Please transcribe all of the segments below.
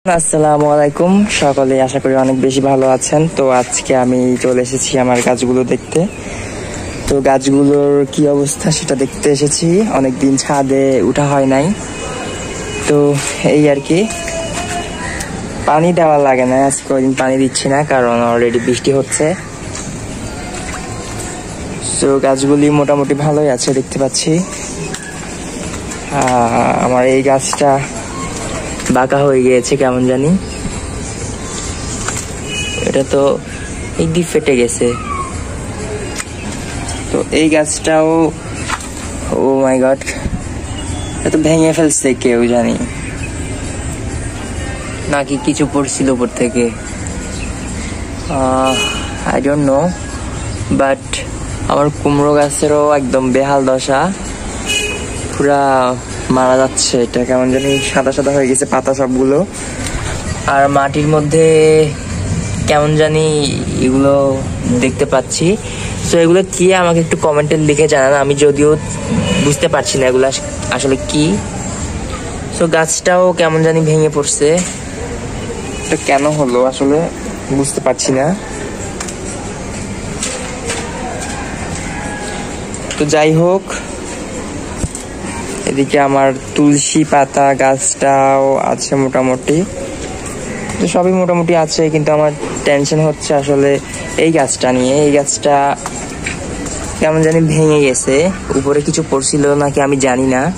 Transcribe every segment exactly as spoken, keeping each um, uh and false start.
আসসালামু আলাইকুম, সকলে আশা করি অনেক বেশি ভালো আছেন। তো আজকে আমি চলে এসেছি আমার গাছগুলো দেখতে। তো গাছগুলোর কি অবস্থা সেটা দেখতে এসেছি। অনেকদিন ছাদে উঠা হয় নাই, তো এই আর কি। পানি দেওয়া লাগে না, আজকে কদিন পানি দিচ্ছি না, কারণ অলরেডি বৃষ্টি হচ্ছে। তো গাছগুলি মোটামুটি ভালোই আছে দেখতে পাচ্ছি। আমার এই গাছটা বাঁকা হয়ে গিয়েছে কেমন জানি, এটা তো এই দিক ফেটে গেছে। তো এই গাছটাও, ও মাই গড, এটা ভেঙে ফেলছে কেউ জানি, নাকি কিছু পড়ছিল উপর থেকে, আই ডোন্ট নো। বাট আমার কুমড়ো গাছেরও একদম বেহাল দশা, পুরা মারা যাচ্ছে। এটা কেমন জানি সাদা সাদা হয়ে গেছে পাতা সবগুলো, আর মাটির মধ্যে কেমন জানি এগুলো দেখতে পাচ্ছি। তো এগুলো কি আমাকে একটু কমেন্টে লিখে জানান, আমি যদিও বুঝতে পারছি না এগুলো আসলে কি। তো গাছটাও কেমন জানি ভেঙে পড়ছে, এটা কেন হলো আসলে বুঝতে পারছি না। তো যাই হোক, এদিকে আমার তুলসী পাতা গাছটাও আছে মোটামুটি, তো সবই মোটামুটি আছে, কিন্তু আমার টেনশন হচ্ছে আসলে এই গাছটা নিয়ে। এই গাছটা কেমন জানি ভেঙে গেছে, উপরে কিছু পড়ছিল নাকি আমি জানি না।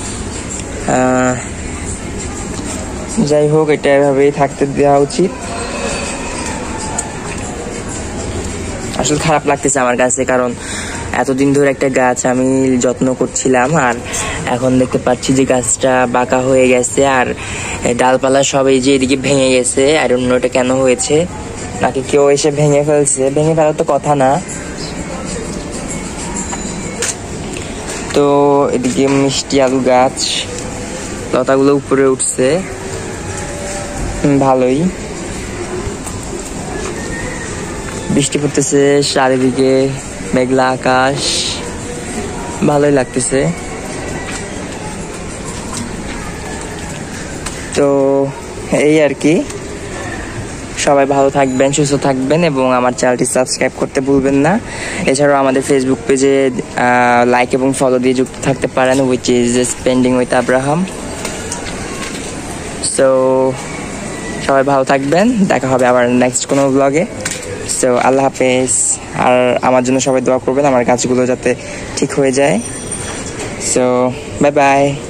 যাই হোক, এটা এভাবেই থাকতে দেওয়া উচিত। আসলে খারাপ লাগতেছে আমার কাছে, কারণ এতদিন ধরে একটা গাছ আমি যত্ন করছিলাম, আর এখন দেখতে পাচ্ছি যে গাছটা বাঁকা হয়ে গেছে, আর ডালপালা সব এই যে এদিকে ভেঙে গেছে। আই ডোন্ট নো এটা কেন হয়েছে, নাকি কেউ এসে ভেঙে ফেলছে। ভেঙে ফেলার তো কথা না। তো এদিকে মিষ্টি আলু গাছ, লতাগুলো উপরে উঠছে ভালোই, বৃষ্টি পড়তেছে চারিদিকে, মেঘলা আকাশ, ভালোই লাগতেছে। তো এই আর কি, সবাই ভালো থাকবেন, সুস্থ থাকবেন, এবং আমার চ্যানেলটি সাবস্ক্রাইব করতে ভুলবেন না। এছাড়াও আমাদের ফেসবুক পেজে লাইক এবং ফলো দিয়ে যুক্ত থাকতে পারেন, which is spending with Abraham. So সবাই ভালো থাকবেন, দেখা হবে আবার নেক্সট কোনো ব্লগে। সো আল্লাহ হাফেজ। আর আমার জন্য সবাই দোয়া করবেন, আমার গাছগুলো যাতে ঠিক হয়ে যায়। So bye by.